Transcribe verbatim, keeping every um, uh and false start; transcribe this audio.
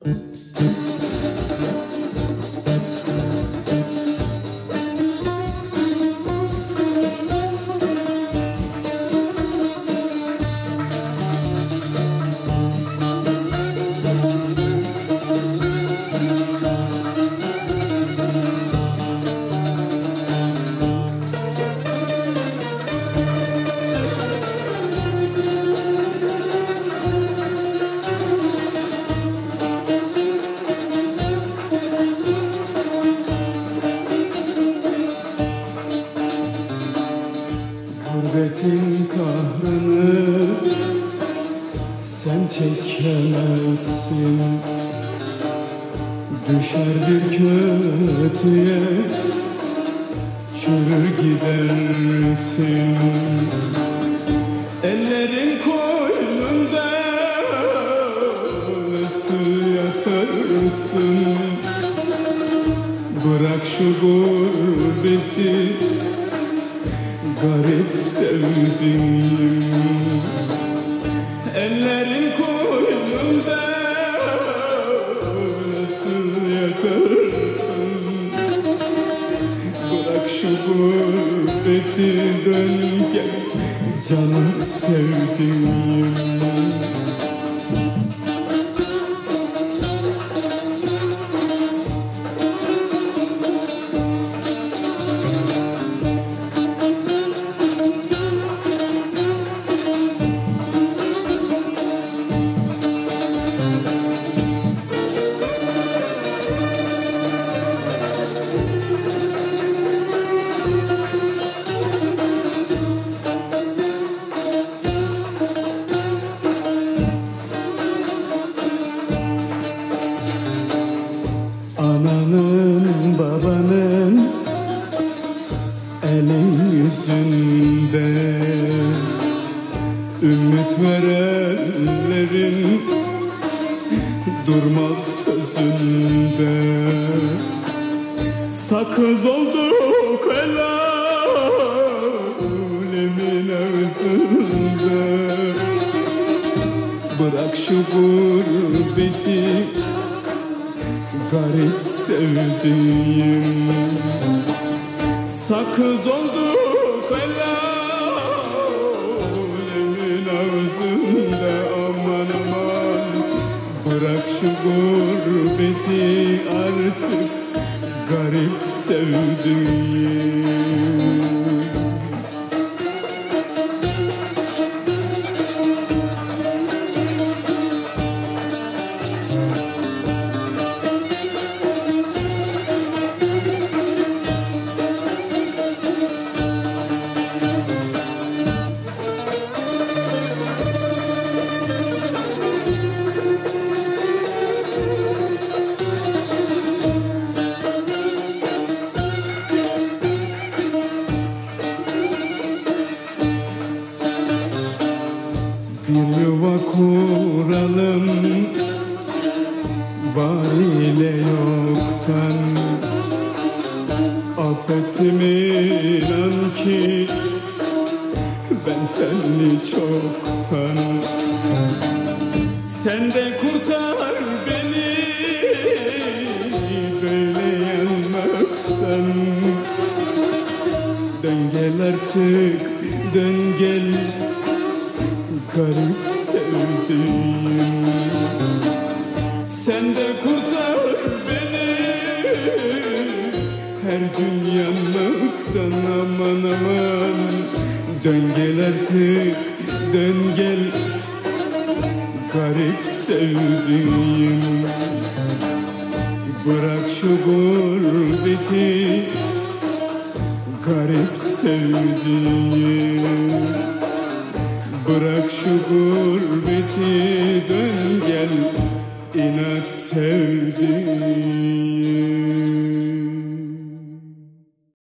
Gurbetin kahrını sen çekemezsin. Düşer bir kötüye çürür gidersin. Ellerin koynunda nasıl yatarsın? Bırak şu gurbeti, garip sevdiğim. Ellerin koynunda nasıl yakarsın? Bırak şu gurbeti, dön gel canım sevdiğim. Ananın babanın elin yüzünde, ümit verenlerin durmaz sözünde. Sakız olduk el alemin ağzında. Bırak şu gurbeti, garip sevdiğim. Sakız olduk el alemin ağzında. Aman aman, bırak şu gurbeti artık, garip sevdiğim. Bir yuva kuralım var ile yoktan. Affettim inan ki ben seni çoktan. Sen de kurtar beni böyle yanmaktan. Dön gel artık, dön gel garip sevdiğim. Sen de kurtar beni her gün yanmaktan. Aman aman, dön gel artık, dön gel garip sevdiğim. Bırak şu gurbeti, garip sevdiğim. Bırak şu gurbeti, dön gel inat sevdiğim.